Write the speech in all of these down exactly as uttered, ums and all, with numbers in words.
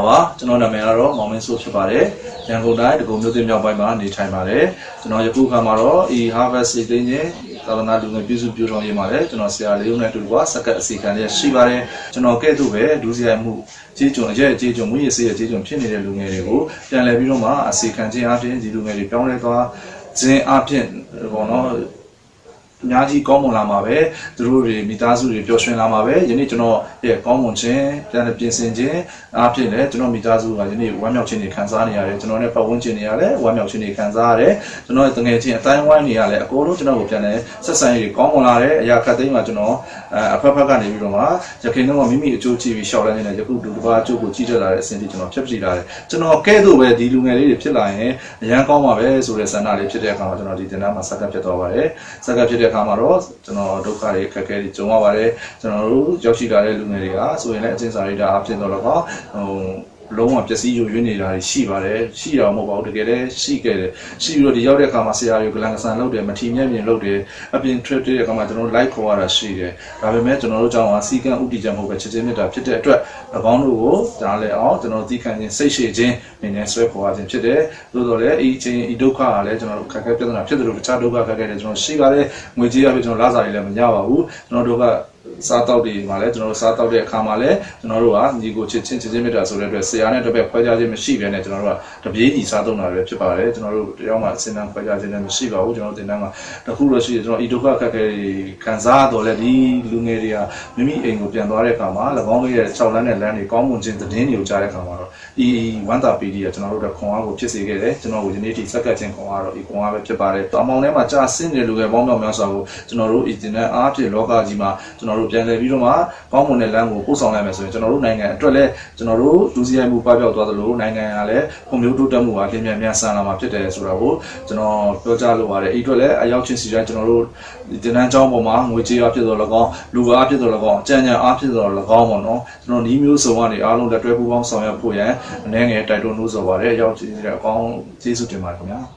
ပါကျွန်တော်နာမည်ကတော့မောင်မင်းစိုးဖြစ်ပါတယ်ရန်ကုန်တိုင်းဒဂုံမြို့သစ်မြောက်ပိုင်းမှာနေထိုင်ပါတယ်ကျွန်တော်ယခုခါမှာတော့ဤ Harvest စိတ်သိင်းချင်းသာသနာလူငယ်ပြုစုပြောင်းထောင်ရေးပါတယ်ကျွန်တော်ဆရာလေးဦးနဲ့အတူတူကစက္ကန့်အစီခံရရှိပါတယ်ကျွန်တော်ကဲ့သို့ပဲဒုစရိုက်မှုကြေးကျွန်အရဲ့ကြေးကျွန်မှုရစေးရဲ့ကြေးကျွန်ဖြစ်နေတဲ့လူငယ်တွေကိုပြန်လည်ပြီးတော့မှအစီခံခြင်းအပြင်ဒီလူငယ်တွေပြောင်းလဲသွားခြင်းအပြင်ပေါ့နော်အများကြီးကောင်းမွန်လာမှာပဲသူတို့တွေမိသားစုတွေပျော်ရွှင်လာမှာပဲယနေ့ကျွန်တော်ရဲ့ကောင်းမွန်ခြင်းပြန်လည်ပြင်ဆင်ခြင်းအားဖြင့်လည်းကျွန်တော်မိသားစုကယနေ့ဝမ်းမြောက်ခြင်းတွေခံစားနေရတယ်ကျွန်တော်နဲ့ပတ်ဝန်းကျင်တွေရလည်းဝမ်းမြောက်ခြင်းတွေခံစားရတယ်ကျွန်တော်ရဲ့တငယ်ချင်းအတိုင်းဝိုင်းတွေရလည်းအကုန်လုံးကျွန်တော်ကိုပြန်လည်ဆက်ဆံရေးကောင်းမွန်လာတယ်အရာခတ်သိမ်းမှာကျွန်တော်အဖက်ဖက်ကနေပြီးတော့မှရခိုင်တော့မိမိအကျိုးကြည့်ပြီးရှောက်လန်းနေတဲ့ယခုဒုတစ်ပါးအကျိုးကိုကြည့်တတ်လာတဲ့အစဉ်ဒီကျွန်တော်ဖြတ်ပြလာတယ်ကျွန်တော်ကဲ့သို့ပဲဒီလူငယ်လေးတွေဖြစ်လာရင်အရန်ကောင်းပါပဲဆိုတဲ့ဆန္ဒလေးဖြစ်တဲ့အခါမှာကျွန်တော်ဒီတင်တန်းမှာစက္ကန့်ဖြစ်သွားပါတယ်စက္ကန့်ဖြစ်တဲ့အခါမှာတော့ကျွန်တော်ဒုက္ခတွေခက်ခဲတွေကြုံရပါတယ်ကျွန်တော်တို့ရောက်ရှိလာတဲ့လူငယ်တွေကဆိုရင်လည်းအကျဉ်းစာရိတာအဖြစ်တော့တော့ဟိုလုံးဝပျက်စီးရွရွနေတာရှိပါတယ်ရှိတော့မဟုတ်ပါဘူးတကယ်လည်းရှိခဲ့တယ်ရှိပြီးတော့ဒီရောက်တဲ့အခါမှာဆရာတွေကလန်ကဆန်လုပ်တယ်မထီမြက်မြင်လုပ်တယ်အပြင် trip တဲ့အခါမှာကျွန်တော်တို့ live ခေါ်ရတာရှိတယ်ဒါပေမဲ့ကျွန်တော်တို့ကြောင့်ဟာစီကံဥတီချက်မဟုတ်ပဲချစ်ချင်းမြတ်တာဖြစ်တဲ့အတွက်၎င်းတို့ကိုဒါလည်းအောင်ကျွန်တော်တို့သိခံခြင်းစိတ်ရှိခြင်းနေနဲ့ဆွဲခေါ်ရခြင်းဖြစ်တယ်သို့တော်လည်းအချင်းဤဒုက္ခကလည်းကျွန်တော်တို့ခက်ခဲပြဿနာဖြစ်တယ်လို့တခြားဒုက္ခခက်ခဲတယ်ကျွန်တော်ရှိပါတယ်ငွေကြေးရပြီကျွန်တော်လစာတွေလည်းမရပါဘူးကျွန်တော်တို့ကစားတောက်တွေမှာလည်းကျွန်တော်တို့စားတောက်တဲ့အခါမှာလည်းကျွန်တော်တို့ကညီကိုချစ်ချင်းချစ်ချင်းမြတ်တာဆိုတဲ့အတွက်ဆရာနဲ့တပည့်ခွဲခြားခြင်းမရှိဘဲနဲ့ကျွန်တော်တို့ကတပြေးညီစားသုံးတာပဲဖြစ်ပါတယ်ကျွန်တော်တို့တယောက်မှအစင်းတန်းခွဲခြားခြင်းလည်းမရှိပါဘူးကျွန်တော်တို့တင်တန်းမှာတခုလို့ရှိရင်ကျွန်တော်ဤဒုက္ခခက်ခဲခံစားတော့လည်းဒီလူငယ်တွေကမိမိအိမ်ကိုပြန်သွားတဲ့အခါမှာ၎င်းရဲ့၆လမ်းနဲ့လမ်းတွေကောင်းမွန်ခြင်းသတင်းတွေကိုကြားတဲ့အခါမှာတော့ဤဝမ်းသာပီတိကကျွန်တော်တို့ကခွန်အားကိုဖြစ်စေခဲ့တယ်ကျွန်တော်ကိုယနေ့ထိစက္ကန့်ချင်းခွန်အားတော့ဤခွန်အားပဲဖြစ်ပါတယ်တောင်မောင်ထဲမှာကြာဆင်းနေတဲ့လူငယ်ပေါင်းမြောက်များစွာကိုကျွန်တော်တို့ဤတင်တန်းအားဖြင့်လောကကြီးမှာကျွန်တော်တို့ပြန်လည်ပြီးတော့မှကောင်းမွန်တဲ့လမ်းကိုပို့ဆောင်လိုက်မယ်ဆိုရင်ကျွန်တော်တို့နိုင်ငံအတွက်လည်းကျွန်တော်တို့ဒုစရိုက်မှုပပျောက်သွားသလိုနိုင်ငံကလည်းဖွံ့ဖြိုးတိုးတက်မှုအားဖြင့်မြန်မြန်ဆန်လာမှာဖြစ်တယ်ဆိုတာကိုကျွန်တော်ပြောကြားလိုပါတယ်အဲ့အတွက်လည်းအရောက်ချင်းစီတိုင်းကျွန်တော်တို့ဒီနန်းကျောင်းပေါ်မှာငွေကြေးအားဖြင့်တော့၎င်းလူအားဖြင့်တော့၎င်းအကြံဉာဏ်အားဖြင့်တော့၎င်းပေါ့နော်ကျွန်တော်ဤမျိုးစုံကနေအားလုံးလက်တွဲပူးပေါင်းဆောင်ရွက်ဖို့ရန်အနေငယ်တိုက်တွန်းလို့ဆိုပါတယ်အရောက်ချင်းစီတဲ့အကောင်းကျေးဇူးတင်ပါတယ်ခင်ဗျာ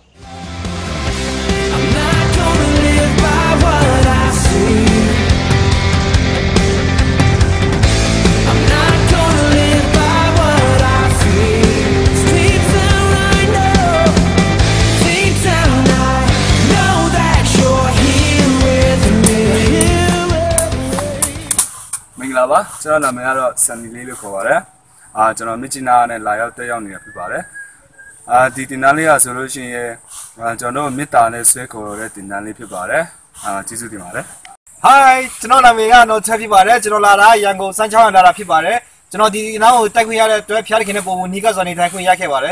ပါကျွန်တော်နာမည်ကတော့ဆန်နီလေးလို့ခေါ်ပါတယ်အာကျွန်တော်မြစ်ချနာနဲ့လာရောက်တက်ရောက်နေတာဖြစ်ပါတယ်အာဒီတင်တန်းလေးကဆိုလို့ရှိရင်ကျွန်တော်တို့မေတ္တာနဲ့ဆွဲခေါ်ရတဲ့တင်တန်းလေးဖြစ်ပါတယ်အာကျေးဇူးတင်ပါတယ် Hi ကျွန်တော်နာမည်ကတော့ချက်ဖြစ်ပါတယ်ကျွန်တော်လာတာရန်ကုန်စမ်းချောင်းရလာတာဖြစ်ပါတယ်ကျွန်တော်ဒီနောက်ကိုတိုက်ခွင့်ရတဲ့အတွက်ဖျားခင်နဲ့ပုံပုံနီးကစွာနေထိုင်ခွင့်ရခဲ့ပါတယ်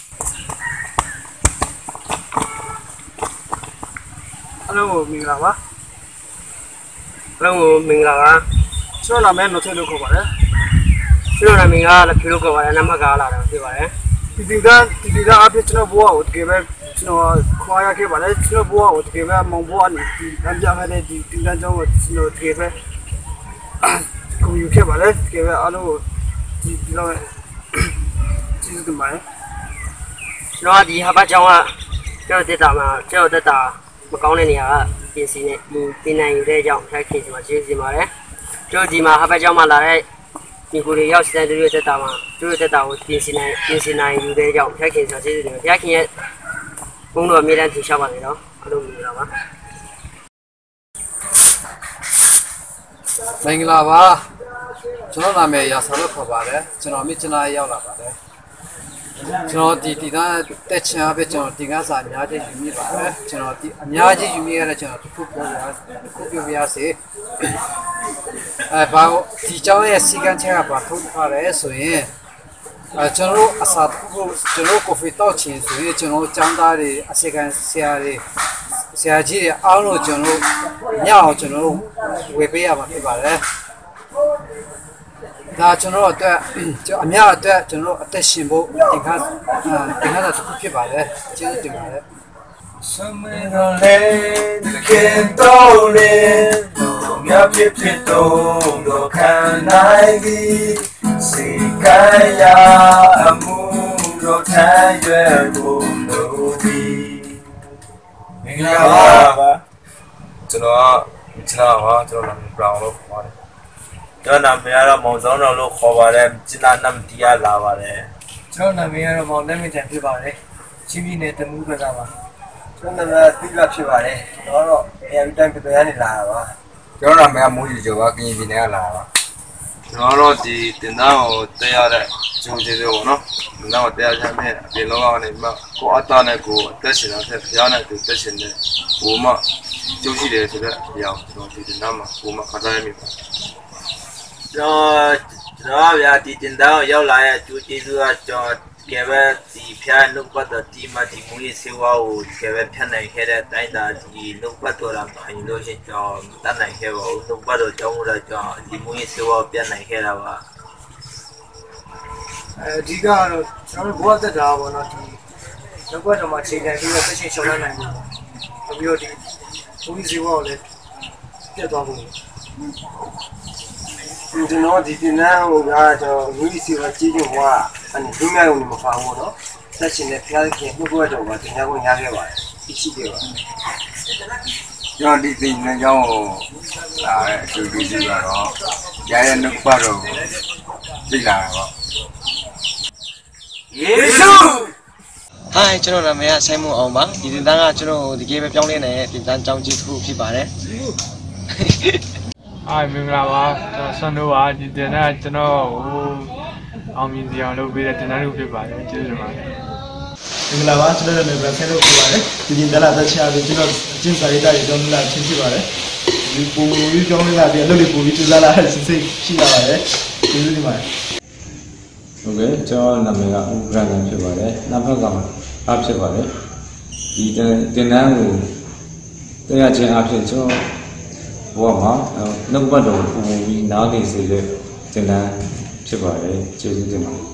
အားလုံးမင်္ဂလာပါအားလုံးမင်္ဂလာပါကျွန်တော်နာမည်တော့ချက်လို့ခေါ်ပါတယ်ကျွန်တော်နာမည်ကလည်းဖြေလို့ခေါ်ပါတယ်နာမကလာတာဖြစ်ပါတယ်ဒီဒီကဒီဒီကအဖြစ်ကျွန်တော်ဘဝကိုတကယ်ပဲကျွန်တော်ခွာရခဲ့ပါတယ်ကျွန်တော်ဘဝကိုတကယ်ပဲမောင်ဘဝနဲ့ဒီအပြတ်မဲ့တဲ့ဒီတင်တန်းကျောင်းကိုကျွန်တော်တကယ်ပဲကိုယူခဲ့ပါတယ်တကယ်ပဲအားလုံးကိုဒီဒီလောက်ကျေးဇူးတင်ပါတယ်ကျွန်တော်ဒီဟာဘကျောင်းကကျွန်တော်တက်တာမှာကျွန်တော်တက်တာမကောင်းတဲ့နေရာကပြင်စီနဲ့တင်နိုင်ယူတဲ့အကြောင်းထိုက်ခင်စီမှာကျေးဇူးတင်ပါတယ်ကျွန်တော်ဒီမှာဟာဘကျောင်းမှာလာတဲ့ဒီကိုတွေရောက်စတဲ့သူတွေတက်တာမှာသူတို့တက်တာကိုပြင်စီနိုင်ပြင်စီနိုင်ယူတဲ့အကြောင်းထိုက်ခင်စီမှာကျေးဇူးတင်ပါတယ်ထိုက်ခင်ရဲ့ဘုန်းတော်အမြဲတမ်းထင်ရှားပါနေတော့အားလုံးမင်္ဂလာပါမင်္ဂလာပါကျွန်တော်နာမည်ရာဆာလို့ခေါ်ပါတယ်ကျွန်တော်မြစ်ချနာရောက်လာပါတယ်ကျွန်တော်ဒီဒီကတက်ချင်အပဲကျွန်တော်ဒီကစားအများကြီးယူမိပါတယ်ကျွန်တော်ဒီအများကြီးယူမိရတဲ့ကျွန်တော်တစ်ခုပြောရတစ်ခုပြောပြရစေအဲဘာဒီကျောင်းရဲ့စီကံချက်ကဘာထုတ်ထားလဲဆိုရင်အဲကျွန်တော်အစားကိုကျွန်တော်ကော်ဖီတောက်ချင်ဆိုရင်ကျွန်တော်ကျောင်းသားတွေအစီကံဆရာတွေဆရာကြီးတွေအားလုံးကျွန်တော်ညအောင်ကျွန်တော်ဝေပေးရမှာဖြစ်ပါတယ်ဒါကျွန်တော်အတွက်ကျွန်တော်အများအတွက်ကျွန်တော်အသက်ရှင်ဖို့တင်ခါတင်ခါတာတစ်ခုဖြစ်ပါတယ်ကျေးဇူးတင်ပါတယ် Somewhere land can dolin Nga pip pip dong do kanai gi Sikaya amu do tayue gum do bi Mingla ba ကျွန်တော်ကကျွန်တော်ကကျွန်တော်နာမည် brown လို့ခေါ်ပါတယ်ကျွန်တော်နာမည်ကတော့မောင်စောင်းတော်လို့ခေါ်ပါတယ်ကျနာနမ်တီယာလာပါတယ်ကျွန်တော်နာမည်ကတော့မောင်လက်မင်တန်ဖြစ်ပါတယ်ချင်းပြည်နယ်တမူးဘက်ကပါကျွန်တော်နာမည်သီလဖြစ်ပါတယ်ကျွန်တော်တော့အရင်တိုင်းပြည်ကနေလာတာပါကျွန်တော်နာမည်ကမိုးကြီးကျော်ပါကရင်ပြည်နယ်ကလာတာပါကျွန်တော်တို့ဒီတင်သားကိုတက်ရတဲ့ကျုံကျေးဇူးပေါ့နော်တင်သားကိုတက်ရချမ်းနဲ့အပြင်လောကနေမှကိုအသားနဲ့ကိုအသက်ရှင်တာဆက်ဖျားနဲ့သူတက်ရှင်တဲ့ဟိုမှကျုံရှိတယ်ဆိုတဲ့အရာကျွန်တော်ဒီတင်သားမှာဟိုမှခါးရမိပါကျွန်တော်ကျွန်တော်ဗျာဒီတင်သားကိုရောက်လာတဲ့ကျိုးကျေးဇူးကကျွန်တော်ကဲပဲဒီဖျားနှုတ်ပတ်တော်ဒီမှာဒီမူရေးစေဝါကိုကဲပဲဖြတ်နိုင်ခဲ့တဲ့တိုင်းသားဒီနှုတ်ပတ်တော်လာခိုင်းလို့ရှိကျွန်တော်တတ်နိုင်ခဲ့ပါဘူးနှုတ်ပတ်တော်ကြောင်းတော့ကျွန်တော်ဒီမူရေးစေဝါပြန်နိုင်ခဲ့တာပါအဲဒီကတော့ကျွန်တော်ဘဝသက်တာပေါ့နော်ဒီနှုတ်ပတ်တော်မှာချိန်ခံပြီးတော့သိချင်းရှောင်းလာနိုင်ဘူးပြီးတော့ဒီမူရေးစေဝါကိုလည်းပြတ်သွားဖို့ကျွန်တော်ဒီတင်နာဟိုကကျွန်တော်မူရေးစေဝါကြီးကျုံကအဲ့ဒီဒုက္ခကိုမဖောင်းဘူးနော်ဆက်ရှင်နဲ့ဖျားခင်နှုတ်ဘက်တော်ကတင်ညာကိုညားခဲ့ပါတယ်သိရှိခဲ့ပါကျွန်တော်ဒီတင်ညာကြောင်းကိုလာတဲ့အကျိုးကျေးဇူးကတော့ရရဲ့နှုတ်ဘက်တော်ကိုသိလာတာပေါ့ယေရှု Hi ကျွန်တော်နာမည်ကဆိုင်းမွန်အောင်ပါဒီတင်တန်းကကျွန်တော်ဒီကေပဲပြောင်းလဲနေတဲ့တင်တန်းကြောင်းကြီးတစ်ခုဖြစ်ပါတယ် Hi မင်္ဂလာပါကျွန်တော်ဆွမ်းတို့ပါဒီတင်တန်းကကျွန်တော်ဟိုအောင်မြင်စီအောင်လုပ်ပေးတဲ့တင်တန်းလုပ်ဖြစ်ပါတယ်ကျေးဇူးတင်ပါတယ်မင်္ဂလာပါကျွန်တော်လည်းပဲဆဲလုပ်ဖြစ်ပါတယ်ဒီတင်တန်းလာသက်ချာပြီးကျွန်တော်ကျင်းစာရေးတာတွေကြောင်းလာချင်းဖြစ်ပါတယ်ဒီပုံမူကြီးကြောင်းလာပြီးအလုပ်တွေပုံပြီးကျလာလာစစ်စစ်ရှိလာပါတယ်ကျေးဇူးတင်ပါတယ်ဟုတ်ကဲ့ကျွန်တော်နာမည်ကဦးဂရန်တန်ဖြစ်ပါတယ်နောက်ဘက်ကအားဖြစ်ပါတယ်ဒီတင်တန်းကိုတရားချင်းအားဖြင့်ကျွန်တော်ဘဝမှာနှုတ်ပတ်တော်ပုံမူပြီးနားနေစေတဲ့တင်တန်းဖြစ်ပါတယ်ကျေးဇူးတင်ပါတယ်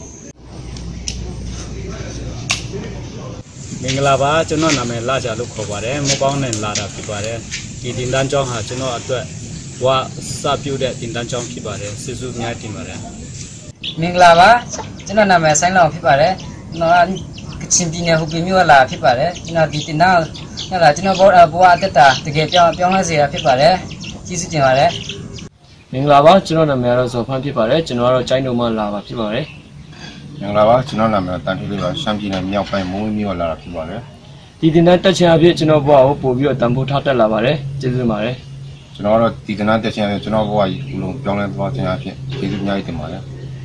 မင်္ဂလာပါကျွန်တော်နာမည်လာကြလို့ခေါ်ပါတယ်မပေါင်းနဲ့လာတာဖြစ်ပါတယ်ဒီတင်တန်းကျောင်းဟာကျွန်တော်အတွက်ဝါစပြုတဲ့တင်တန်းကျောင်းဖြစ်ပါတယ်ကျေးဇူးများတင်ပါတယ်မင်္ဂလာပါကျွန်တော်နာမည်ဆိုင်းလောင်ဖြစ်ပါတယ်ကျွန်တော်ကချင်ပြည်နယ်ဟိုပင်မြို့လာဖြစ်ပါတယ်ကျွန်တော်ဒီတင်တန်းညလာကျွန်တော်ဘောဘဝအသက်တာတကယ်ပြောင်းပြောင်းလဲစေတာဖြစ်ပါတယ်ကျေးဇူးတင်ပါတယ်မင်္ဂလာပါကျွန်တော်နာမည်ကတော့ဇော်ဖန်းဖြစ်ပါတယ်ကျွန်တော်ကတော့ကျိုင်းတုံမှလာပါဖြစ်ပါတယ်မင်္ဂလာပါကျွန်တော်နာမည်တန်ထူးလေးပါရှမ်းပြည်နယ်မြောက်ပိုင်းမိုးဝင်းမြို့လာတာဖြစ်ပါတယ်ဒီတင်တန်းတက်ချင်အဖြစ်ကျွန်တော်ဘဝကိုပို့ပြီးတော့တန်ဖိုးထားတက်လာပါတယ်ကျေးဇူးတင်ပါတယ်ကျွန်တော်ကတော့ဒီတင်တန်းတက်ချင်အဖြစ်ကျွန်တော်ဘဝကြီးအလုံးပြောင်းလဲသွားခြင်းအဖြစ်ကျေးဇူးအများကြီးတင်ပါတယ်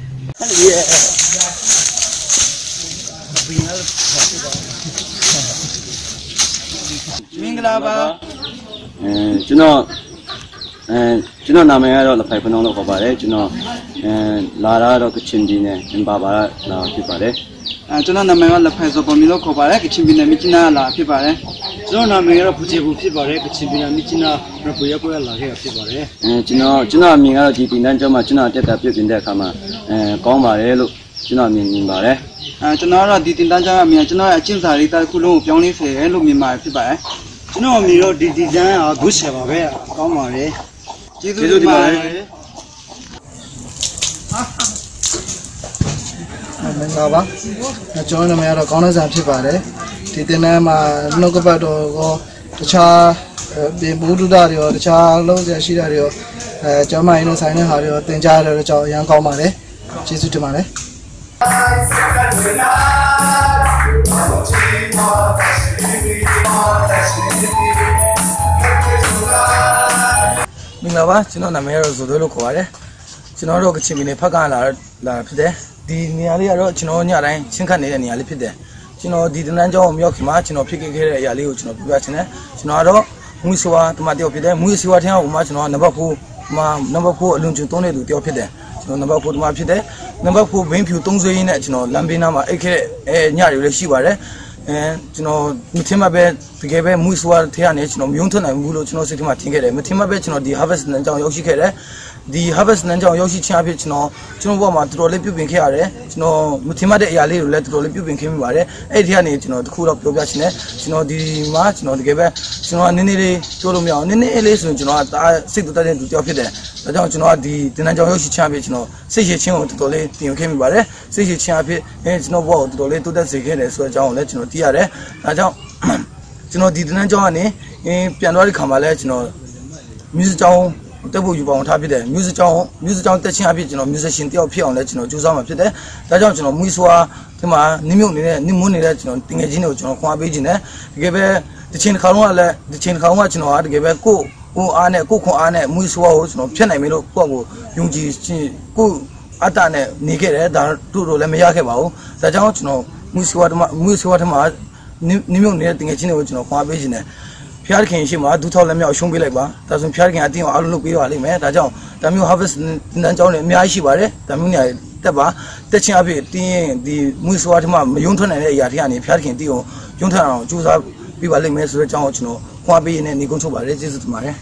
မင်္ဂလာပါအဲကျွန်တော်အဲကျွန်တော်နာမည်ကတော့လက်ဖိုင်ဖနှောင်းလို့ခေါ်ပါတယ်ကျွန်တော်အဲလာတာတော့ကချင်ပြည်နယ်အင်ပါပါလာဖြစ်ပါတယ်အဲကျွန်တော်နာမည်ကလက်ဖိုင်စောပေါ်မီလို့ခေါ်ပါတယ်ကချင်ပြည်နယ်မြစ်နာလာဖြစ်ပါတယ်ကျွန်တော်နာမည်ကတော့ဖူချေဘူးဖြစ်ပါတယ်ကချင်ပြည်နယ်မြစ်နာရပူရပွဲလာခဲ့ဖြစ်ပါတယ်အဲကျွန်တော်ကျွန်တော်အမြင်ကတော့ဒီတင်တန်းကျောင်းမှာကျွန်တော်တက်တာပြုတ်ပြင်တဲ့အခါမှာအဲကောင်းပါတယ်လို့ကျွန်တော်မြင်မြင်ပါတယ်အဲကျွန်တော်ကတော့ဒီတင်တန်းကျောင်းအမြင်ကျွန်တော်ရဲ့အကျင့်စာရေးတာတစ်ခုလုံးကိုပြောင်းလဲစေတယ်လို့မြင်ပါတယ်ဖြစ်ပါတယ်ကျွန်တော်အမြင်တော့ဒီဒီဇိုင်းကဂုတ်ဆယ်ပါပဲကောင်းပါတယ်ကျေးဇူးတင်ပါတယ်မင်္ဂလာပါကျွန်တော်နာမည်ကတော့ကောင်းတဲ့ဆန်ဖြစ်ပါတယ်ဒီတင်တန်းမှာနှုတ်ကပတ်တော်ကိုတခြားပြင်ဘူးတုဒ္ဒတွေရောတခြားလုံးစရာရှိတာတွေရောအဲကျောင်းမရင်းနဲ့ဆိုင်တဲ့ဟာတွေရောသင်ကြားရတဲ့ကြောင့်အရန်ကောင်းပါတယ်ကျေးဇူးတင်ပါတယ်မင်္ဂလာပါကျွန်တော်နာမည်ကတော့ဇိုသွဲလို့ခေါ်ပါတယ်ကျွန်တော်တို့ကချင်ပြည်နယ်ဖက်ကလာလာဖြစ်တယ်ဒီနေရာလေးကတော့ကျွန်တော်ညတိုင်းချင်းခတ်နေတဲ့နေရာလေးဖြစ်တယ်ကျွန်တော်ဒီတန်းကျောင်းကိုမြောက်ခင်မှာကျွန်တော်ဖြစ်ခဲ့တဲ့အရာလေးကိုကျွန်တော်ပြပြချင်တယ်ကျွန်တော်ကတော့မူဆွာတမတယောက်ဖြစ်တယ်မူဆွာထင်းအောင်မှာကျွန်တော်နံပါတ်fourမှာနံပါတ်fourအလွန်ကျွန်းသုံးတဲ့သူတယောက်ဖြစ်တယ်ကျွန်တော်နံပါတ်fourတမဖြစ်တယ်နံပါတ်fourဘင်းဖြူသုံးဆွေးရင်းနဲ့ကျွန်တော်လမ်းဘေးနားမှာအိတ်ခဲ့အဲညတွေလည်းရှိပါတယ်အဲကျွန်တော်မထင်မှပဲတကယ်ပဲမူဆွာထဲကနေကျွန်တော်မြုံထွက်နိုင်ဘူးလို့ကျွန်တော်စိတ်ထဲမှာထင်ခဲ့တယ်မထင်မှပဲကျွန်တော်ဒီ harvest နန်းကျောင်းရောက်ရှိခဲ့တယ်ဒီ harvest နန်းကျောင်းရောက်ရှိခြင်းအဖြစ်ကျွန်တော်ကျွန်တော်ဘဝမှာတော်တော်လေးပြုပြင်ခဲ့ရတယ်ကျွန်တော်မထင်မှတဲ့အရာလေးတွေလည်းတော်တော်လေးပြုပြင်ခဲ့မိပါတယ်အဲ့ဒီကနေကျွန်တော်တခုတော့ပြောပြချင်တယ်ကျွန်တော်ဒီမှာကျွန်တော်တကယ်ပဲကျွန်တော်နည်းနည်းလေးပြောလို့မရအောင်နည်းနည်းလေးဆိုရင်ကျွန်တော်ကစိတ်တူတက်တဲ့သူတယောက်ဖြစ်တယ်ဒါကြောင့်ကျွန်တော်ကဒီတင်တန်းကျောင်းရောက်ရှိခြင်းအဖြစ်ကျွန်တော်စိတ်ရှိချင်းကိုတော်တော်လေးပြင်ခဲ့မိပါတယ်စိတ်ရှိချင်းအဖြစ်အဲကျွန်တော်ဘဝကိုတော်တော်လေးတိုးတက်စေခဲ့တယ်ဆိုတဲ့အကြောင်းကိုလည်းကျွန်တော်သိရတယ်ဒါကြောင့်ကျွန်တော်ဒီတင်တန်းကျောင်းကနေပြန်သွားတဲ့ခါမှာလည်းကျွန်တော် music ကျောင်းတက်ဖို့ယူပါအောင်ထားဖြစ်တယ် music ကြောင်း music ကြောင်းတက်ချင်းအဖြစ်ကျွန်တော် musician တယောက်ဖြစ်အောင်လဲကျွန်တော်ကြိုးစားမှာဖြစ်တယ်ဒါကြောင့်ကျွန်တော်မွေးစွာဒီမှာနင်းမြုပ်နေတဲ့နင်းမွန်းနေတဲ့ကျွန်တော်တင်ငယ်ချင်းတွေကိုကျွန်တော်ခွာပေးခြင်းနဲ့တကယ်ပဲတချင်တစ်ခါလုံးကလည်းတချင်တစ်ခါလုံးကကျွန်တော်ကတကယ်ပဲကိုကိုအားနဲ့ကိုခွန်အားနဲ့မွေးစွာကိုကျွန်တော်ဖြတ်နိုင်မယ်လို့ကိုယ့်ကိုယုံကြည်ကိုအတ္တနဲ့နေခဲ့တယ်ဒါတို့တို့လည်းမရခဲ့ပါဘူးဒါကြောင့်ကျွန်တော်မွေးစွာတမမွေးစွာတမနင်းမြုပ်နေတဲ့တင်ငယ်ချင်းတွေကိုကျွန်တော်ခွာပေးခြင်းနဲ့ဖျားခင်ရှိမှာဒုထောက်လက်မြောက်ရှုံးပေးလိုက်ပါဒါဆိုဖျားခင်အတင်းအောင်အားလုံးလုပ်ပေးပါလိမ့်မယ်ဒါကြောင့်ဒါမျိုး harvest နန်းကြောင်းတွေအများကြီးရှိပါတယ်ဒါမျိုးနေရာတက်ပါတက်ချင်းအဖြစ်တင်းရင်ဒီမွေးစွာထမမယုံထွက်နိုင်တဲ့အရာတွေကနေဖျားခင်တီးအောင်ယုံထွက်အောင်ကြိုးစားပေးပါလိမ့်မယ်ဆိုတဲ့အကြောင်းကိုကျွန်တော်ခွာပေးရင်းနဲ့နေကုန်းချုပ်ပါတယ်ကျေးဇူးတင်ပါတယ်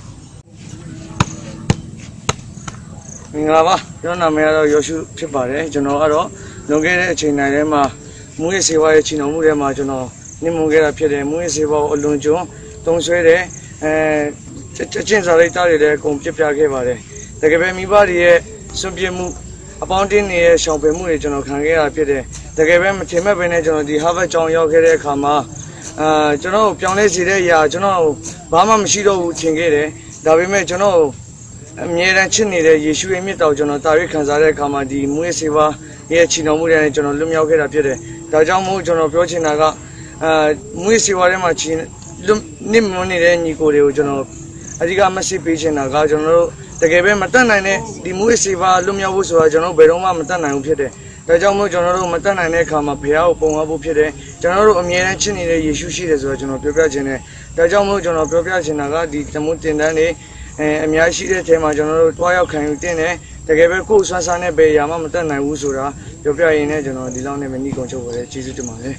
မင်္ဂလာပါကျွန်တော်နာမည်ကတော့ယောရှုဖြစ်ပါတယ်ကျွန်တော်ကတော့လွန်ခဲ့တဲ့အချိန်တိုင်းထဲမှာမွေးစေဝါရဲ့ချီနှောင်မှုထဲမှာကျွန်တော်နေမွန်ခဲ့တာဖြစ်တယ်မွေးစေဝါကိုအလွန်ကျွန်းတုံးဆွဲတယ်အဲကျင့်စာရိတ်သားတွေလည်းအကုန်ပြပြခဲ့ပါတယ်တကယ်ပဲမိဘတွေရဲ့စွန့်ပစ်မှုအပေါင်းတင်းတွေရဲ့ရှောင်ပယ်မှုတွေကျွန်တော်ခံခဲ့ရဖြစ်တယ်တကယ်ပဲမထင်မဲ့ပဲနဲ့ကျွန်တော်ဒီ Harvard ကျောင်းရောက်ခဲ့တဲ့အခါမှာအာကျွန်တော်ပြောင်းလဲစေတဲ့အရာကျွန်တော်ဘာမှမရှိတော့ဘူးထင်ခဲ့တယ်ဒါပေမဲ့ကျွန်တော်အမြဲတမ်းချစ်နေတဲ့ယေရှုရဲ့မြတ်တော်ကျွန်တော်တာရိခံစားတဲ့အခါမှာဒီမွေးစေပါရဲ့ချီနှောင်မှုတွေနဲ့ကျွန်တော်လွတ်မြောက်ခဲ့တာဖြစ်တယ်ဒါကြောင့်မို့ကျွန်တော်ပြောချင်တာကအာမွေးစေပါထဲမှာချီနစ်မွန်းနေတဲ့ညီကိုတွေကိုကျွန်တော်အဓိကမစစ်ပေးချင်တာကကျွန်တော်တို့တကယ်ပဲမတတ်နိုင်တဲ့ဒီမွေးစေပါလွတ်မြောက်ဖို့ဆိုတာကျွန်တော်ဘယ်တော့မှမတတ်နိုင်ဘူးဖြစ်တယ်ဒါကြောင့်မို့ကျွန်တော်တို့မတတ်နိုင်တဲ့အခါမှာဘုရားကိုပုံအားဖို့ဖြစ်တယ်ကျွန်တော်တို့အမြဲတမ်းချစ်နေတဲ့ယေရှုရှိတယ်ဆိုတော့ကျွန်တော်ပြောပြချင်တယ်ဒါကြောင့်မို့ကျွန်တော်ပြောပြချင်တာကဒီတမှုတင်တန်းတွေအဲအများရှိတဲ့အထဲမှာကျွန်တော်တို့တွားရောက်ခံယူတင်တယ်တကယ်ပဲကိုယ်ဆွမ်းစားနဲ့ပဲရာမှမတတ်နိုင်ဘူးဆိုတာပြောပြရင်းနဲ့ကျွန်တော်ဒီလောက်နဲ့မနှီးကုန်ချုပ်ပါတယ်ကျေးဇူးတင်ပါတယ်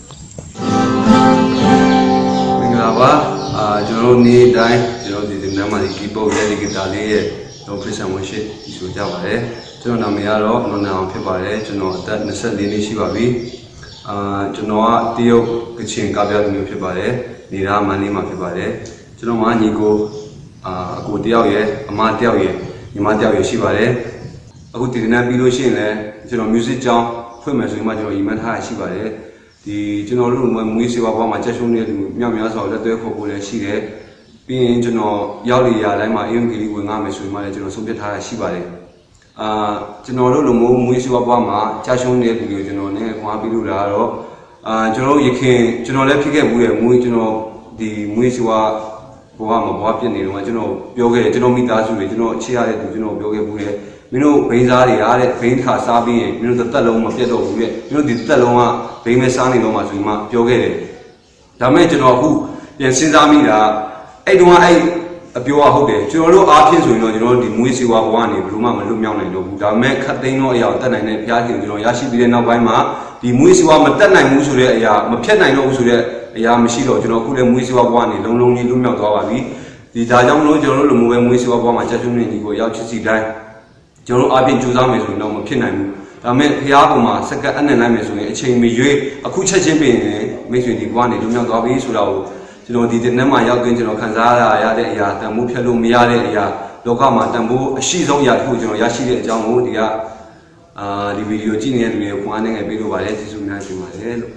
မင်္ဂလာပါအာကျွန်တော်နေ့တိုင်းကျွန်တော်ဒီဒီနမ်းမှာဒီကီးဘုတ်ရဲ့ဒီဂီတာလေးရဲ့တော့ခရစ်ယာန်ဝန်ရှိဆိုကြပါတယ်ကျွန်တော်နာမည်ကတော့နွန်နာအောင်ဖြစ်ပါတယ်ကျွန်တော်အသက်၂၄နှစ်ရှိပါပြီအာကျွန်တော်ကတရုတ်ကချင်ကပြလူမျိုးဖြစ်ပါတယ်နေရာမန္တလေးမှာဖြစ်ပါတယ်ကျွန်တော်မညီကိုအာအကိုတယောက်ရဲ့အမတယောက်ရဲ့ညီမတယောက်ရဲ့ရှိပါတယ်အခုဒီနမ်းပြီးလို့ရှိရင်လည်းကျွန်တော် music ကျောင်းဖွင့်မယ်ဆိုရင်မှကျွန်တော်ညီမထားရှိပါတယ်ဒီကျွန်တော်တို့မွေးစေဝါဘွားမှာချက်ရှုံးနေတဲ့လူမြောက်များစွာလက်သွဲခေါ်ဖို့လည်းရှိတယ်ပြီးရင်ကျွန်တော်ရောက်နေရတိုင်းမှာအင်္ဂလိပ်ဝင်ငါမယ်ဆိုရင်မှလည်းကျွန်တော်ဆုံးဖြတ်ထားတာရှိပါတယ်အာကျွန်တော်တို့လူမျိုးမွေးစေဝါဘွားမှာချက်ရှုံးနေတဲ့လူတွေကျွန်တော်နဲ့ခွာပြီးလို့လာတော့အာကျွန်တော်ရခင်ကျွန်တော်လည်းဖြစ်ခဲ့မှုရဲ့မွေးကျွန်တော်ဒီမွေးစေဝါဘွားမှာဘွားပြစ်နေတော့ကျွန်တော်ပြောခဲ့တယ်ကျွန်တော်မိသားစုတွေကျွန်တော်ချစ်ရတဲ့သူကျွန်တော်ပြောခဲ့မှုရဲ့မင်းတို့ဘိန်းစားတွေအားတဲ့ဘိန်းတစ်ခါစားပြီးရင်မင်းတို့တစ်သက်လုံးမပြတ်တော့ဘူးတဲ့မင်းတို့ဒီတစ်သက်လုံးကဘိန်းပဲစားနေတော့မှဆိုပြီးမှပြောခဲ့တယ်ဒါမဲ့ကျွန်တော်အခုပြန်စဉ်းစားမိတာအဲ့တုန်းကအဲ့အပြောကဟုတ်တယ်ကျွန်တော်တို့အားဖြင့်ဆိုရင်တော့ကျွန်တော်တို့ဒီမွေးစေဝါဘဝကနေဘယ်လိုမှမလွတ်မြောက်နိုင်တော့ဘူးဒါမဲ့ခတ်သိမ်းတော့အရာတက်နိုင်တဲ့ဘုရားရှင်ကျွန်တော်ရရှိပြီးတဲ့နောက်ပိုင်းမှာဒီမွေးစေဝါမတက်နိုင်ဘူးဆိုတဲ့အရာမဖြတ်နိုင်တော့ဘူးဆိုတဲ့အရာမရှိတော့ကျွန်တော်အခုလည်းမွေးစေဝါဘဝကနေလုံးလုံးလေးလွတ်မြောက်သွားပါပြီဒီဒါကြောင့်မလို့ကျွန်တော်တို့လူမျိုးပဲမွေးစေဝါဘဝမှာချက်ချင်းနေဒီကိုရောက်ချစ်စီတိုင်းကျွန်တော်တို့အားဖြင့်ကြိုးစားမယ်ဆိုရင်တော့မဖြစ်နိုင်ဘူးဒါမဲ့ဖျားပေါ်မှာစက္ကန့်အနှံ့လိုက်မယ်ဆိုရင်အချိန်မရွေးအခုချက်ချင်းပင်မိတ်ဆွေဒီဘဝနေလွတ်မြောက်သွားပြီဆိုတာကိုကျွန်တော်ဒီတဲ့နက်မှာရောက်တွင်ကျွန်တော်ခံစားရတဲ့အရာတန်ဖိုးဖြတ်လို့မရတဲ့အရာလောကမှာတန်ဖိုးအရှိဆုံးအရာတစ်ခုကျွန်တော်ရရှိတဲ့အကြောင်းကိုဒီကအာဒီဗီဒီယိုကြည့်နေတဲ့လူတွေကိုခွန်အားနဲ့ငယ်ပေးလို့ပါတယ်ကျေးဇူးများတင်ပါတယ်လို့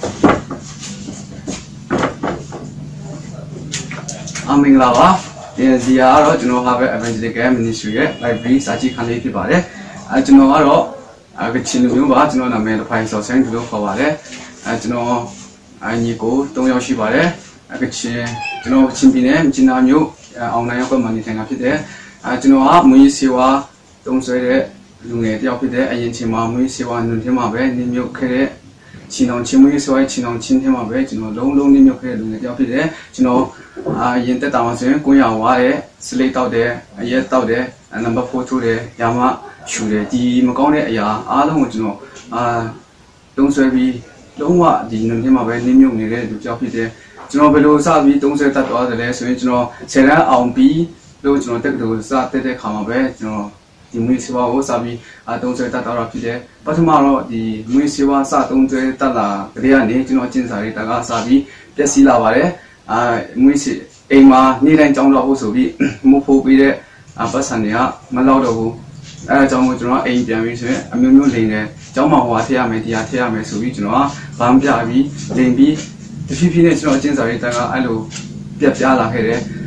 အမင်္ဂလာပါဒီဒီကတော့ကျွန်တော်ဟာပဲ Evangelical Ministry ရဲ့ library စာကြည့်ခန်းလေးဖြစ်ပါတယ်အဲကျွန်တော်ကတော့ကချင်လူမျိုးပါကျွန်တော်နာမည်တစ်ဖိုင်ဆော်ဆန်းလို့ခေါ်ပါတယ်အဲကျွန်တော်အညီကို၃ယောက်ရှိပါတယ်ကချင်ကျွန်တော်ချင်းပြည်နယ်မြင်းနာမျိုးအောင်နိုင်ရောက်မှနေထိုင်တာဖြစ်တယ်အဲကျွန်တော်ကမွေးစေဝါတုံးဆွဲတဲ့လူငယ်တယောက်ဖြစ်တဲ့အရင်ချင်းမှာမွေးစေဝါနုံထင်းမှာပဲနေမြုပ်ခဲ့တဲ့ချီနောင်ချင်းမွေးစေဝါချီနောင်ချင်းထင်းမှာပဲကျွန်တော်လုံးလုံးနေမြုပ်ခဲ့တဲ့လူငယ်တယောက်ဖြစ်တယ်ကျွန်တော်အာရင်တက်တာမှာဆိုရင်ကိုရဝါတဲ့စလိတ်တောက်တယ်အရက်တောက်တယ်နံပါတ်၄ထိုးတယ်ရာမရှူတယ်ဒီမကောင်းတဲ့အရာအားလုံးကိုကျွန်တော်အာတုံးဆွဲပြီးလုံးဝဒီနုံထင်းမှာပဲနေမြုပ်နေတဲ့လူတယောက်ဖြစ်တယ်ကျွန်တော်ဘယ်လိုစပြီးတုံးဆွဲတတ်သွားတယ်လဲဆိုရင်ကျွန်တော်ဆယ်တန်းအောင်ပြီးလို့ကျွန်တော်တက်ကတူစတက်တဲ့ခါမှာပဲကျွန်တော်ဒီမွေးစေဝါကိုစပြီးအတုံးဆွဲတတ်တော့ဖြစ်တယ်ပထမတော့ဒီမွေးစေဝါစတုံးဆွဲတတ်လာကြတဲ့ကနေကျွန်တော်ကျင့်စာရေးတကစပြီးပျက်စီးလာပါတယ်အာမွေးစေအိမ်မှာနေ့တိုင်းကြောင်းတော့ဖို့ဆိုပြီးမဖို့ပေးတဲ့ပတ်စံတွေကမလောက်တော့ဘူးအဲအကြောင်းကိုကျွန်တော်အိမ်ပြန်ပြီးဆိုရင်အမျိုးမျိုးလိန်တယ်ကျောင်းမှာဟိုဟာထည့်ရမယ်တရားထည့်ရမယ်ဆိုပြီးကျွန်တော်ကဗမ်းပြပြီးလိန်ပြီးတဖြည်းဖြည်းနဲ့ကျွန်တော်အကျဉ်းစာရေးတန်းကအဲ့လိုပြက်ပြားလာခဲ့တယ်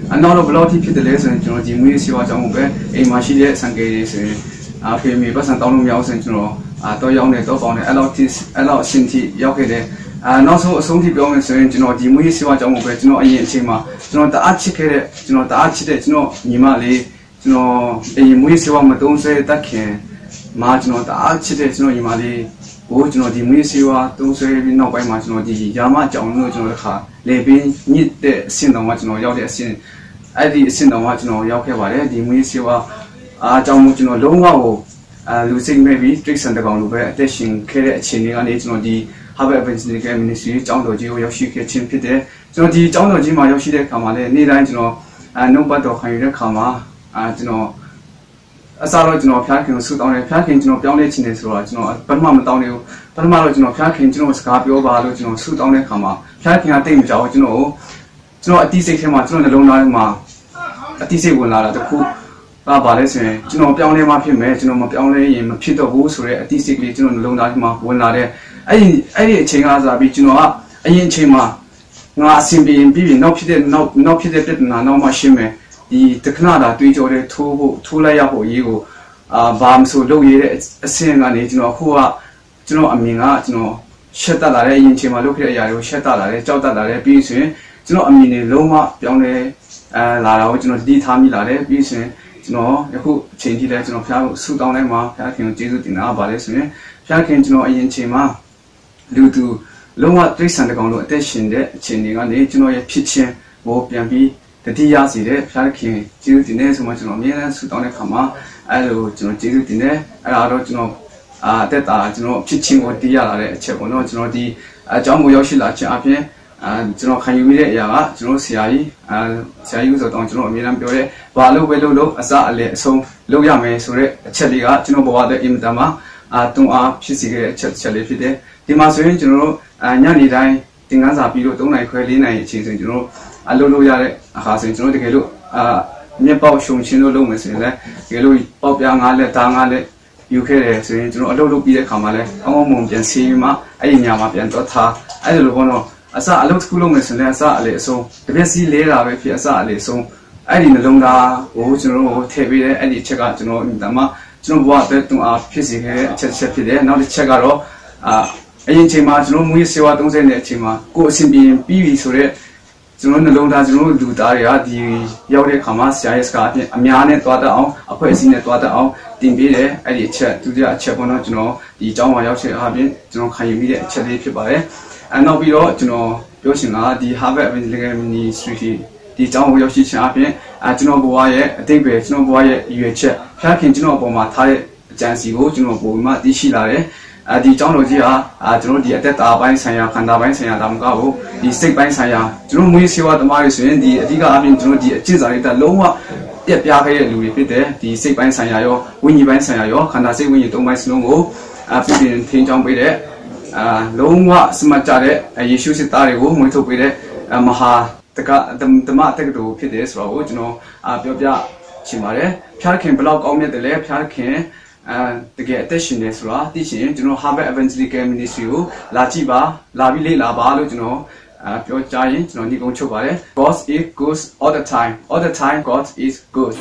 အနောက်တော့ဘလောက်ထိဖြစ်တယ်လဲဆိုရင်ကျွန်တော်ဒီမွေးဆေးဝါးကြောင့်ပဲအိမ်မှာရှိတဲ့ဆန်ကေတွေဆိုရင်အဖေမေပတ်စံတောင်းလို့မရအောင်ဆိုရင်ကျွန်တော်အာတော့ရောက်နေတော့ပေါင်းနေအဲ့လောက်ထိအဲ့လောက်အဆင့်ထိရောက်ခဲ့တယ်အာနောက်ဆုံးအဆုံးထိပြောမယ်ဆိုရင်ကျွန်တော်ဒီမွေးဆေးဝါးကြောင့်ပဲကျွန်တော်အရင်အချိန်မှာကျွန်တော်တအားချစ်ခဲ့တဲ့ကျွန်တော်တအားချစ်တဲ့ကျွန်တော်ညီမလေးကျွန်တော်အရင်မွေးဆေးဝါးမတုံးဆွဲတတ်ခင်မှာကျွန်တော်တအားချစ်တဲ့ကျွန်တော်ညီမလေးကိုကျွန်တော်ဒီမွေးဆေးဝါးတုံးဆွဲပြီးနောက်ပိုင်းမှာကျွန်တော်ဒီယာမကြောင်လို့ကျွန်တော်တခါလေပင်းညစ်တဲ့အဆင့်တော်မှာကျွန်တော်ရောက်တဲ့အဆင့်အဲ့ဒီအဆင့်တော်မှာကျွန်တော်ရောက်ခဲ့ပါတယ်ဒီမွေးဆေးဝါးအားကြောင့်ကျွန်တော်လုံးဝကိုအာလူစိတ်မဲ့ပြီး trick စံတကောင်လိုပဲအသက်ရှင်ခဲ့တဲ့အခြေအနေကနေကျွန်တော်ဒီ Rehabikitation Ministry ကျောင်းတော်ကြီးကိုရောက်ရှိခဲ့ခြင်းဖြစ်တယ်ကျွန်တော်ဒီကျောင်းတော်ကြီးမှာရောက်ရှိတဲ့အခါမှာလည်းနေ့တိုင်းကျွန်တော်အာနှုတ်ပတ်တော်ခံယူတဲ့အခါမှာအာကျွန်တော်အစားတော့ကျွန်တော်ဖျားခင်ကိုဆူတောင်းတယ်ဖျားခင်ကျွန်တော်ပြောင်းလဲခြင်းနေဆိုတော့ကျွန်တော်ပထမမတောင်းနေဘူးပထမတော့ကျွန်တော်ဖျားခင်ကျွန်တော်စကားပြောပါလို့ကျွန်တော်ဆူတောင်းတဲ့အခါမှာဖျားခင်ကတိတ်မကြောက်ကျွန်တော်ကျွန်တော်အတိစိတ်ထဲမှာကျွန်တော်နှလုံးသားထဲမှာအတိစိတ်ဝင်လာတာတခုပါပါလဲဆိုရင်ကျွန်တော်ပြောင်းလဲမှဖြစ်မယ်ကျွန်တော်မပြောင်းလဲရင်မဖြစ်တော့ဘူးဆိုတဲ့အတိစိတ်ကလေးကျွန်တော်နှလုံးသားထဲမှာဝင်လာတဲ့အဲ့ဒီအဲ့ဒီအချိန်ကစားပြီးကျွန်တော်ကအရင်အချိန်မှာငါအစဉ်ပြေပြီးပြီးနောက်ဖြစ်တဲ့နောက်နောက်ဖြစ်တဲ့ပြဿနာနောက်မှရှင်းမယ်ဒီတခဏတာတွေးကြောတဲ့ထိုးဖို့ထိုးလိုက်ရဖို့အရေးကိုအာဘာမဆိုလုပ်ရတဲ့အဆင့်ကနေကျွန်တော်အခုကကျွန်တော်အမြင်ကကျွန်တော်ရှက်တက်လာတဲ့အရင်အချိန်မှာလုပ်ခဲ့တဲ့အရာတွေကိုရှက်တက်လာတယ်ကြောက်တက်လာတယ်ပြီးဆိုရင်ကျွန်တော်အမြင်တွေလုံးဝပြောင်းလဲအဲလာတာကိုကျွန်တော်တတိထားမိလာတယ်ပြီးဆိုရင်ကျွန်တော်ယခုအချိန်ကြီးလဲကျွန်တော်ဖျားဖို့ဆူတောင်းလိုက်မှာဖျားခင်ကိုကျေးဇူးတင်တာပါလဲဆိုရင်ဖျားခင်ကျွန်တော်အရင်အချိန်မှာလူသူလုံးဝတိတ်ဆန်တကောင်လို့အသက်ရှင်တဲ့အချိန်တွေကနေကျွန်တော်ရဲ့ဖြစ်ချင်းကိုပြန်ပြီးတတိယစီတဲ့ဖျားခင်ကျေးဇူးတင်တယ်ဆိုမှကျွန်တော်အမြဲတမ်းဆူတောင်းတဲ့ခါမှာအဲလိုကျွန်တော်ကျေးဇူးတင်တယ်အဲဒါတော့ကျွန်တော်အာတက်တာကျွန်တော်ဖြစ်ချင်းကိုတည်ရလာတဲ့အချက်ပေါ့နော်ကျွန်တော်ဒီအကြောင်းကိုရောက်ရှိလာခြင်းအပြင်အာကျွန်တော်ခံယူမိတဲ့အရာကကျွန်တော်ဆရာကြီးအာဆရာကြီးဆိုတော့ကျွန်တော်အမြဲတမ်းပြောတဲ့ဘာလို့ပဲလို့လို့အစအလေအဆုံးလုပ်ရမယ်ဆိုတဲ့အချက်လေးကကျွန်တော်ဘဝရဲ့အင်တာမှာအာတွန်းအားဖြစ်စေခဲ့တဲ့အချက်ချက်လေးဖြစ်တယ်ဒီမှာဆိုရင်ကျွန်တော်တို့အာညနေတိုင်းသင်ခန်းစာပြီးတော့၃နာရီခွဲ၄နာရီအချိန်ဆိုရင်ကျွန်တော်တို့အလုပ်လုပ်ရတဲ့အခါဆိုရင်ကျွန်တော်တကယ်လို့အာမြက်ပေါက်ရှုံချင်းလို့လုပ်မယ်ဆိုရင်လည်းတကယ်လို့ပေါက်ပြားငါးလက်သားငါးလက်ယူခဲ့တယ်ဆိုရင်ကျွန်တော်အလုပ်လုပ်ပြီးတဲ့အခါမှာလည်းအောင်းအောင်မုံပြန်ဆေးပြီးမှအဲ့ဒီညမှာပြန်တော့ထားအဲ့လိုပေါ့နော်အစအလုပ်တစ်ခုလုပ်မယ်ဆိုရင်အစအလေအဆုံးတပြက်စီလဲတာပဲဖြစ်အစအလေအဆုံးအဲ့ဒီနှလုံးသားကိုကျွန်တော်တို့ထည့်ပေးတဲ့အဲ့ဒီအချက်ကကျွန်တော်ဒါမှကျွန်တော်ဘဝအတွက်တွန်းအားဖြစ်စေခဲ့တဲ့အချက်ချက်ဖြစ်တယ်နောက်တစ်ချက်ကတော့အာအရင်ချိန်မှာကျွန်တော်မွေးဆေးဝါးသုံးဆတဲ့အချိန်မှာကိုယ်အဆင်ပြေပြီးပြီဆိုတော့ကျွန်တော်နှလုံးသားကျွန်တော်လူသားတွေကဒီရောက်တဲ့ခါမှာဆရာရဲ့စကားအပြင်အများနဲ့တွားတတ်အောင်အဖွဲ့အစည်းနဲ့တွားတတ်အောင်တင်ပေးတယ်အဲ့ဒီအချက်ဒုတိယအချက်ပေါ့နော်ကျွန်တော်ဒီအကြောင်းမှာရောက်ချက်အပြင်ကျွန်တော်ခံယူမိတဲ့အချက်လေးဖြစ်ပါတယ်အဲနောက်ပြီးတော့ကျွန်တော်ပြောချင်တာဒီ Rehabikitation Ministry ဒီအကြောင်းကိုရောက်ရှိခြင်းအပြင်အဲကျွန်တော်ဘဝရဲ့အတိတ်ပဲကျွန်တော်ဘဝရဲ့ရွေချက်ဖျားခင်ကျွန်တော်အပေါ်မှာထားတဲ့အကြံစီကိုကျွန်တော်ပုံမှန်သိရှိလာတယ်အဲဒီအကြောင်းတော်ကြီးဟာအာကျွန်တော်ဒီအသက်တာပိုင်းဆိုင်ရာခန္ဓာပိုင်းဆိုင်ရာဒါမှမဟုတ်ဒီစိတ်ပိုင်းဆိုင်ရာကျွန်တော်မွေးဆေးဝါးသမားတွေဆိုရင်ဒီအဓိကအပြင်ကျွန်တော်ဒီအကျင့်စာရိတ္တလုံးဝပြက်ပြားခဲ့တဲ့လူတွေဖြစ်တယ်ဒီစိတ်ပိုင်းဆိုင်ရာရောဝိညာဉ်ပိုင်းဆိုင်ရာရောခန္ဓာစိတ်ဝိညာဉ်သုံးပိုင်းစလုံးကိုအပြည့်ပြည့်ထင်းချောင်းပေးတဲ့အာလုံးဝစမတ်ကြတဲ့ယေရှုစစ်သားတွေကိုမွေးထုတ်ပေးတဲ့မဟာတက္ကဓမ္မတက္ကသိုလ်ဖြစ်တယ်ဆိုတော့ကျွန်တော်အာပြောပြချင်ပါတယ်ဖျားခင်ဘလောက်ကောင်းမြတ်တယ်လဲဖျားခင်အဲတကယ်အသက်ရှင်နေဆိုတာသိချင်ကျွန်တော် Rehabikitation Ministry ကိုလာကြည့်ပါလာပြီးလေ့လာပါလို့ကျွန်တော်အဲပြောကြရင်ကျွန်တော်ညီကုန်းချုပ်ပါတယ် God is good all the time all the time God is good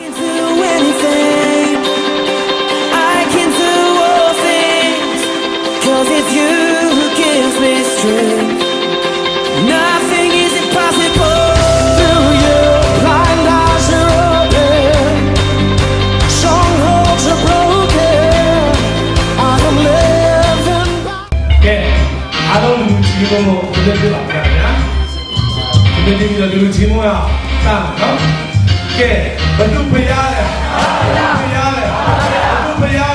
I can do all things cause it's you who gives me strength nothing is impossible through you blind eyes are open strongholds are broken I am living by ကဲအားလုံးလူကြီးကိုပြည့်ပြည့်ပါဗျာဗျာဒီနေ့ဒီလိုလူကြီးမို့စမ်းနော်ကဲဘယ်သူဖျားလဲဘယ်သူဖျားလဲဘယ်သူဖျား